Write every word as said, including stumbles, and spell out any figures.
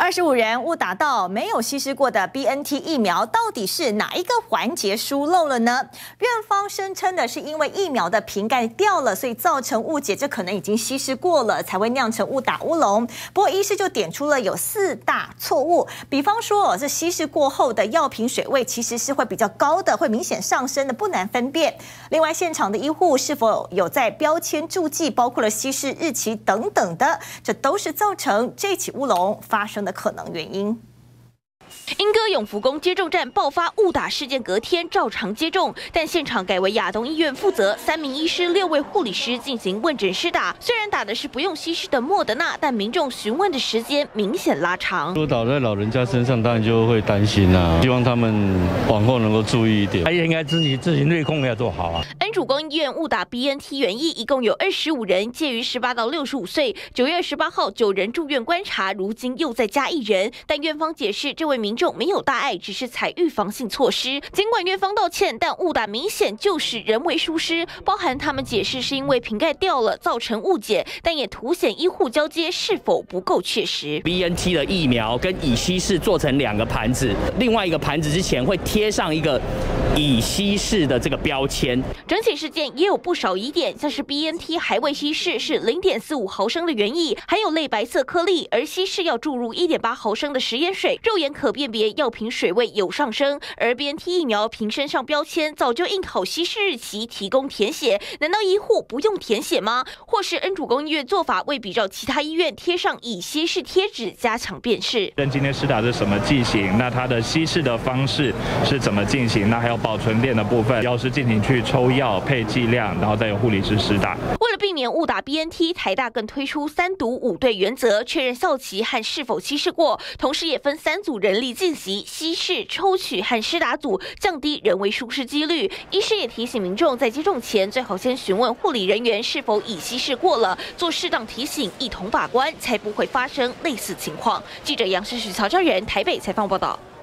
二十五人误打到没有稀释过的 B N T 疫苗，到底是哪一个环节疏漏了呢？院方声称的是因为疫苗的瓶盖掉了，所以造成误解，这可能已经稀释过了，才会酿成误打乌龙。不过医师就点出了有四大错误，比方说，这稀释过后的药品水位其实是会比较高的，会明显上升的，不难分辨。另外，现场的医护是否有在标签注记，包括了稀释日期等等的，这都是造成这起乌龙发生的可能原因。 莺歌永福宫接种站爆发误打事件，隔天照常接种，但现场改为亚东医院负责，三名医师、六位护理师进行问诊施打。虽然打的是不用稀释的莫德纳，但民众询问的时间明显拉长。 如果打在老人家身上，当然就会担心啊，希望他们往后能够注意一点。 他也应该自己自行内控要做好啊。 恩主公医院误打 B N T 原液，一共有二十五人，介于十八到六十五岁。九月二十八号，九人住院观察，如今又再加一人。但院方解释，这位民众没有大碍，只是采预防性措施。尽管院方道歉，但误打明显就是人为疏失，包含他们解释是因为瓶盖掉了造成误解，但也凸显医护交接是否不够确实。 B N T 的疫苗跟乙稀释做成两个盘子，另外一个盘子之前会贴上一个乙稀释的这个标签。 整起事件也有不少疑点，像是 B N T 还未稀释是 零点四五毫升的原液，还有类白色颗粒，而稀释要注入 一点八毫升的食盐水，肉眼可辨别药品水位有上升。而 B N T 疫苗瓶身上标签早就印好稀释日期，提供填写，难道医护不用填写吗？或是恩主公医院做法未比照其他医院贴上乙稀释贴纸，加强辨识。 今天施打是什么剂型？那它的稀释的方式是怎么进行？那还有保存链的部分，药师进行去抽药配剂量，然后再由护理师施打。 为了避免误打 B N T， 台大更推出三读五对原则，确认效期和是否稀释过，同时也分三组人力进行稀释、抽取和施打组，降低人为疏失几率。医师也提醒民众，在接种前最好先询问护理人员是否已稀释过了，做适当提醒，一同把关，才不会发生类似情况。记者杨世许、曹昭仁台北采访报道。